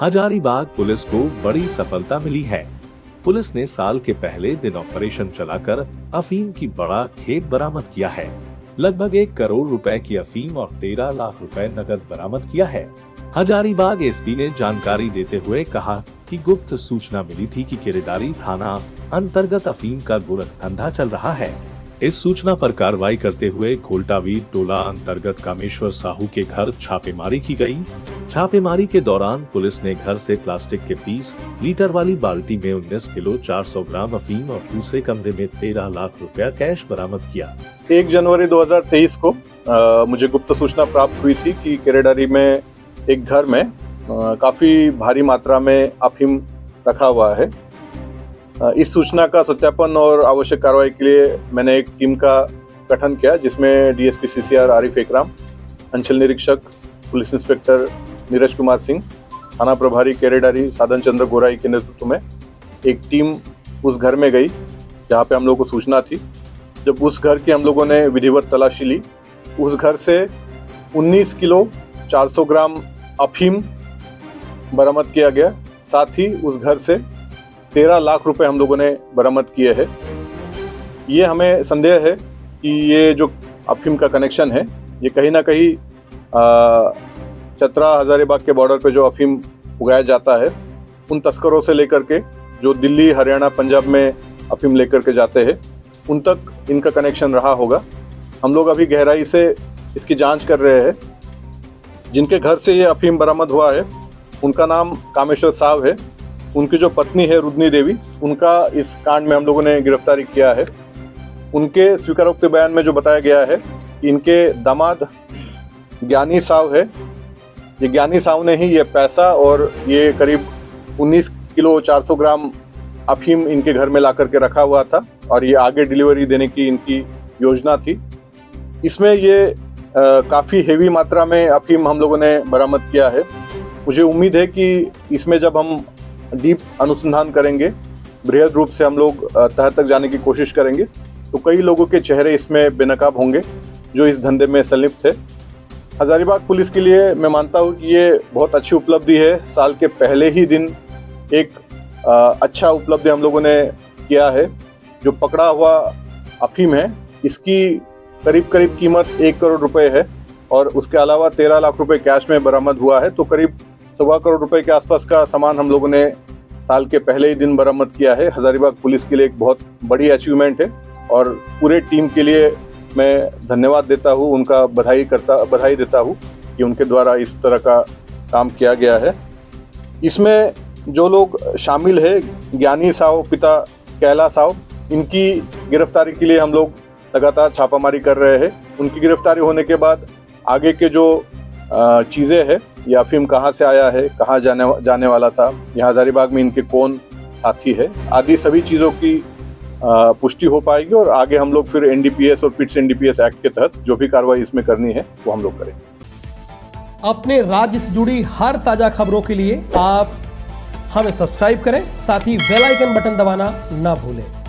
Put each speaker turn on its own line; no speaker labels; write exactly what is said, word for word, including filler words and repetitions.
Hazaribagh police को बड़ी सफलता मिली है। पुलिस ने साल के पहले दिन ऑपरेशन चलाकर अफीम की बड़ा खेप बरामद किया है। लगभग एक करोड़ रुपए की अफीम और तेरह लाख रुपए नकद बरामद किया है। हजारीबाग एसपी ने जानकारी देते हुए कहा कि गुप्त सूचना मिली थी कि किरेदारी थाना अंतर्गत अफीम का गोरख धंधा चल रहा है। इस सूचना पर कार्रवाई करते हुए घोलटावीर टोला अंतर्गत कामेश्वर साहू के घर छापेमारी की गई। छापेमारी के दौरान पुलिस ने घर से प्लास्टिक के तीस लीटर वाली बाल्टी में उन्नीस किलो चार सौ ग्राम अफीम और दूसरे कमरे में तेरह लाख रुपया कैश बरामद किया।
एक जनवरी दो हज़ार तेईस को आ, मुझे गुप्त सूचना प्राप्त हुई थी कि किरेडारी में एक घर में आ, काफी भारी मात्रा में अफीम रखा हुआ है। आ, इस सूचना का सत्यापन और आवश्यक कार्रवाई के लिए मैंने एक टीम का गठन किया, जिसमें डीएसपी सीसीआर आरिफ एकराम, अंचल निरीक्षक पुलिस इंस्पेक्टर नीरज कुमार सिंह, थाना प्रभारी केरेडारी साधन चंद्र गोराई के नेतृत्व में एक टीम उस घर में गई जहां पे हम लोगों को सूचना थी। जब उस घर की हम लोगों ने विधिवत तलाशी ली, उस घर से उन्नीस किलो चार सौ ग्राम अफीम बरामद किया गया। साथ ही उस घर से तेरह लाख रुपए हम लोगों ने बरामद किए हैं। ये हमें संदेह है कि ये जो अफीम का कनेक्शन है, ये कहीं ना कहीं चतरा हजारीबाग के बॉर्डर पे जो अफीम उगाया जाता है, उन तस्करों से लेकर के जो दिल्ली, हरियाणा, पंजाब में अफीम लेकर के जाते हैं, उन तक इनका कनेक्शन रहा होगा। हम लोग अभी गहराई से इसकी जांच कर रहे हैं। जिनके घर से ये अफीम बरामद हुआ है, उनका नाम कामेश्वर साहब है। उनकी जो पत्नी है रुद्नी देवी, उनका इस कांड में हम लोगों ने गिरफ्तारी किया है। उनके स्वीकारोक्ति बयान में जो बताया गया है कि इनके दामाद ज्ञानी साहब है, ये ज्ञानी साहब ने ही ये पैसा और ये करीब उन्नीस किलो चार सौ ग्राम अफीम इनके घर में ला करके रखा हुआ था और ये आगे डिलीवरी देने की इनकी योजना थी। इसमें ये आ, काफ़ी हेवी मात्रा में अफीम हम लोगों ने बरामद किया है। मुझे उम्मीद है कि इसमें जब हम डीप अनुसंधान करेंगे, बृहद रूप से हम लोग तह तक जाने की कोशिश करेंगे, तो कई लोगों के चेहरे इसमें बेनकाब होंगे जो इस धंधे में संलिप्त है। हजारीबाग पुलिस के लिए मैं मानता हूँ कि ये बहुत अच्छी उपलब्धि है। साल के पहले ही दिन एक आ, अच्छा उपलब्धि हम लोगों ने किया है। जो पकड़ा हुआ अफीम है, इसकी करीब करीब कीमत एक करोड़ रुपए है और उसके अलावा तेरह लाख रुपए कैश में बरामद हुआ है। तो करीब सवा करोड़ रुपए के आसपास का सामान हम लोगों ने साल के पहले ही दिन बरामद किया है। हजारीबाग पुलिस के लिए एक बहुत बड़ी अचीवमेंट है और पूरे टीम के लिए मैं धन्यवाद देता हूँ, उनका बधाई करता बधाई देता हूँ कि उनके द्वारा इस तरह का काम किया गया है। इसमें जो लोग शामिल है, ज्ञानी साहब, पिता कैला साहब, इनकी गिरफ्तारी के लिए हम लोग लगातार छापामारी कर रहे हैं। उनकी गिरफ्तारी होने के बाद आगे के जो चीज़ें हैं, ये अफीम कहाँ से आया है, कहाँ जाने जाने वाला था, यहाँ हजारीबाग में इनके कौन साथी है, आदि सभी चीज़ों की पुष्टि हो पाएगी और आगे हम लोग फिर एनडीपीएस और पिट्स एनडीपीएस एक्ट के तहत जो भी कार्रवाई इसमें करनी है वो हम लोग करेंगे।
अपने राज्य से जुड़ी हर ताजा खबरों के लिए आप हमें सब्सक्राइब करें, साथ ही बेल आइकन बटन दबाना ना भूलें।